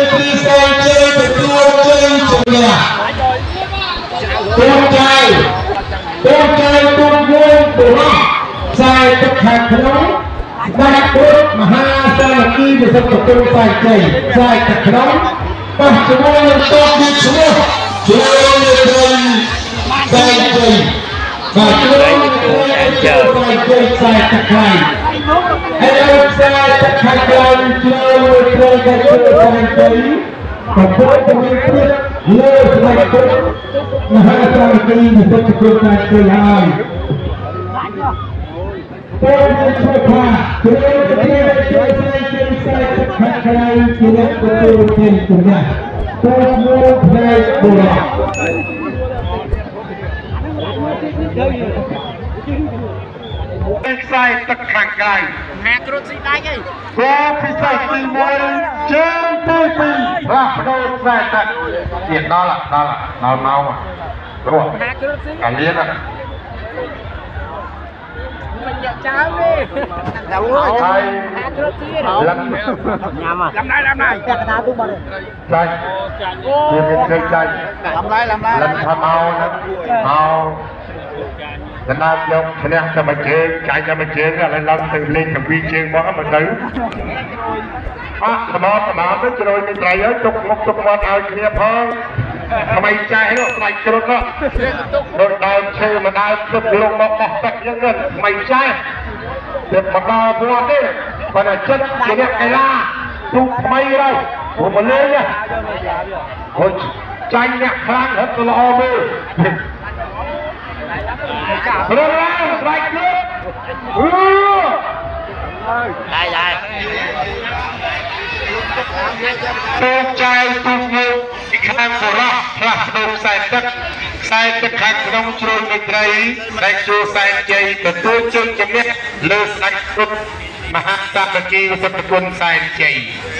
ទីសែនជ័យទទួលជ័យជំនះទូចៅទូវងបុរសខ្សែទឹកខាងក្នុងដាច់ពុទ្ធមហាសាមគ្គីវិសុទ្ធគុណខ្សែជ័យខ្សែទឹកក្នុងបោះជាមួយនឹងតបពីឈ្មោះជួយលើកត្រីខ្សែជ័យបាទជួយលើកត្រីខ្សែជ័យខ្សែទឹកខ្លាំងហើយលើខ្សែទឹកខាងក្រោមជួយលើកត្រីខ្សែជ័យកំពុងតែមានព្រៀបលើស្បែកពុទ្ធមហាសាមគ្គីវិសុទ្ធគុណខ្សែជ័យហើយពេលនេះជួយថាជួយជួយខ្សែទឹកខាងក្រោមជាអ្នកទទួលជ័យជំនះទៅមួយផ្នែកបុរសខ្សែទឹកខាងក្រៅហាគ្រុតស៊ីដាច់អីគោពិសេសទី1ជើងទី2ផ្លាស់ប្ដូរខ្សែទឹកទៀតដល់ម៉ោងព្រោះហាគ្រុតស៊ីកាលៀនមិនយកចោលទេដល់ហើយហាគ្រុតស៊ីលឹមញ៉ាំលំណៃចាក់កណ្ដាលទូបាត់ចាញ់វាមានជើងចាញ់លំណៃលឹមថាម៉ោហ្នឹងម៉ោកណ្ដាលយកឈ្នះតែមួយជើងចាញ់តែមួយជើងឥឡូវឡើងទៅលេងទាំងពីរជើងមកមិនទៅថ្មទៅជ្រោយមានត្រីហើយទុកមុខទុកមាត់ឲ្យគ្នាផងថ្មីចាស់នោះស្លាច់គ្រុតនោះដូចដើមឈើមកដើមទឹកលងមកបោះទឹកអញ្ចឹងថ្មីចាស់ទឹកមកដល់ព្រោះទេបើតែចិត្តជាអ្នកកីឡាទូថ្មីហើយព្រោះមកលេងហូចចាញ់អ្នកខ្លាំងរត់ទៅល្អមើលរងឡើងស្បែកគ្រុតដែរទូចៅទូងពីខាងបុរសផ្លាស់ប្ដូរខ្សែទឹកខាងក្នុងជ្រុលមេត្រីដែលជួសែនជ័យទទួលជ័យជំនះលើស្ដេចពុទ្ធមហាសាមគ្គីវិសុទ្ធគុណសែនជ័យ